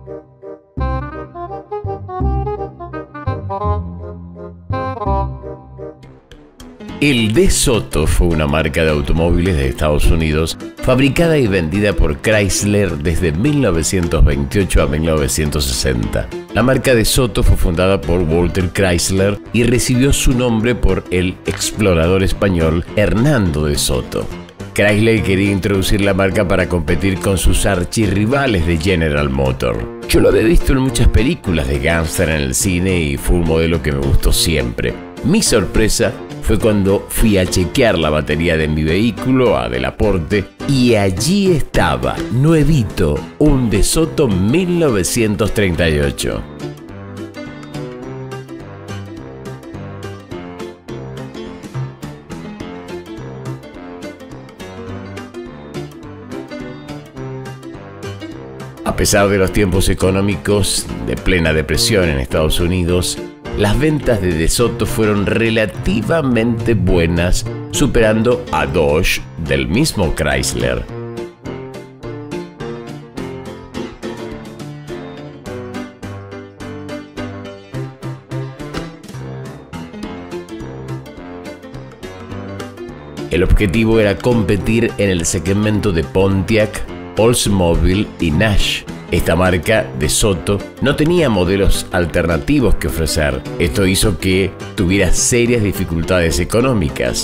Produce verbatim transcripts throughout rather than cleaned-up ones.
El De Soto fue una marca de automóviles de Estados Unidos fabricada y vendida por Chrysler desde mil novecientos veintiocho a mil novecientos sesenta. La marca De Soto fue fundada por Walter Chrysler y recibió su nombre por el explorador español Hernando De Soto. Chrysler quería introducir la marca para competir con sus archirrivales de General Motors. Yo lo había visto en muchas películas de gángster en el cine y fue un modelo que me gustó siempre. Mi sorpresa fue cuando fui a chequear la batería de mi vehículo a Delaporte y allí estaba, nuevito, un De Soto mil novecientos treinta y ocho. A pesar de los tiempos económicos de plena depresión en Estados Unidos, las ventas de De Soto fueron relativamente buenas, superando a Dodge del mismo Chrysler. El objetivo era competir en el segmento de Pontiac, Oldsmobile y Nash. Esta marca, De Soto, no tenía modelos alternativos que ofrecer. Esto hizo que tuviera serias dificultades económicas.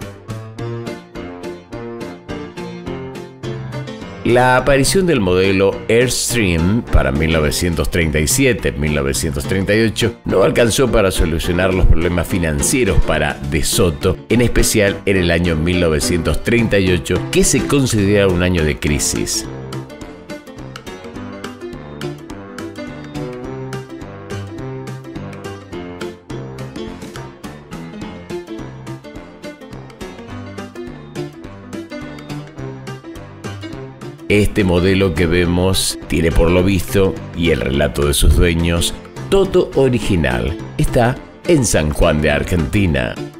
La aparición del modelo Airstream para mil novecientos treinta y siete a mil novecientos treinta y ocho no alcanzó para solucionar los problemas financieros para De Soto, en especial en el año mil novecientos treinta y ocho, que se considera un año de crisis. Este modelo que vemos tiene, por lo visto, y el relato de sus dueños, todo original. Está en San Juan de Argentina.